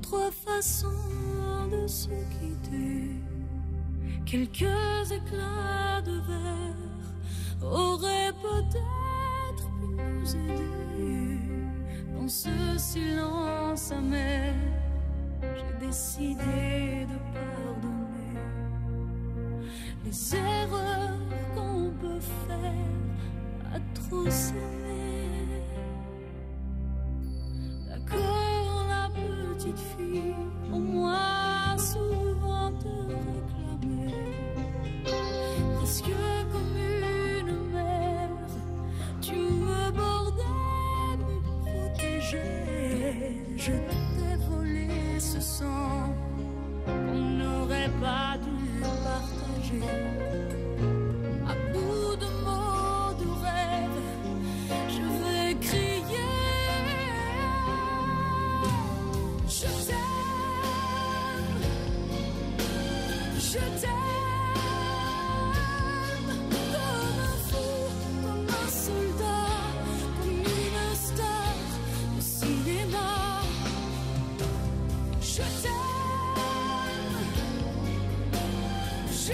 notre façon de se quitter. Quelques éclats de verre auraient peut-être pu nous aider. Dans ce silence amer, j'ai décidé de pardonner les erreurs qu'on peut faire à trop s'aimer. D'accord, la petite fille, pour moi souvent te réclamer, presque comme une mère, tu me bordais, me protégeais. Je t'ai volé ce sang qu'on n'aurait pas dû partager. À bout de mots, de rêves, je vais crier. Je t'aime, je t'aime, comme un fou, comme un soldat, comme une star au cinéma. Je t'aime, je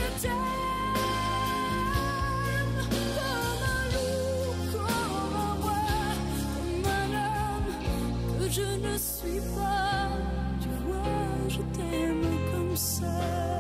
t'aime, comme un loup, comme un roi, comme un homme que je ne suis pas. Tu vois, je t'aime comme ça.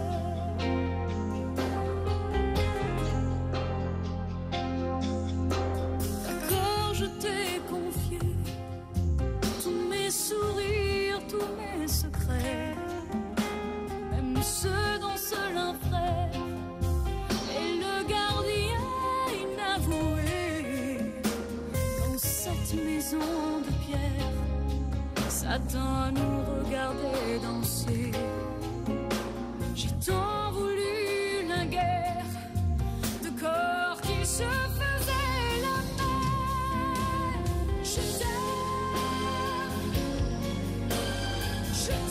D'accord, je t'ai confié tous mes sourires, tous mes secrets, même ceux dont seul un frère est le gardien inavoué. Dans cette maison de pierre, Satan nous regardait danser. J'ai tant voulu la guerre de corps qui se faisaient la paix. Je t'aime, je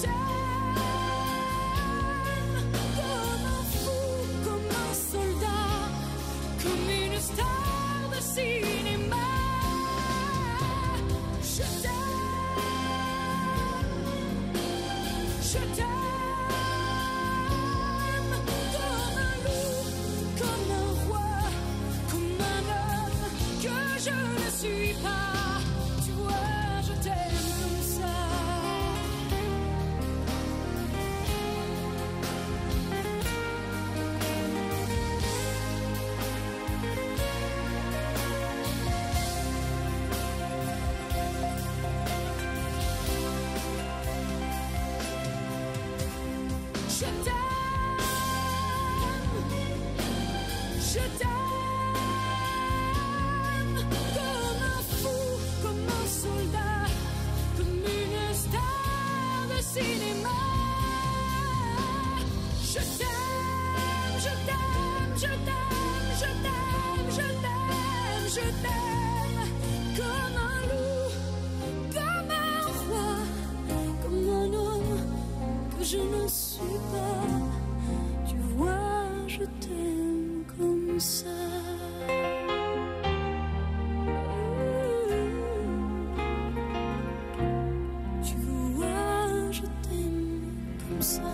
t'aime, comme un fou, comme un soldat, comme une star de cinéma. Je t'aime, je t'aime, comme un loup, comme un roi, comme un homme que je ne suis pas. Tu vois, je t'aime comme ça. Je t'aime, comme un fou, comme un soldat, comme une star de cinéma. Je t'aime, je t'aime, je t'aime, je t'aime, je t'aime, je t'aime, comme un loup, comme un roi, comme un homme que je ne suis pas. Tu vois, je t'aime comme ça. Tu vois, je t'aime comme ça.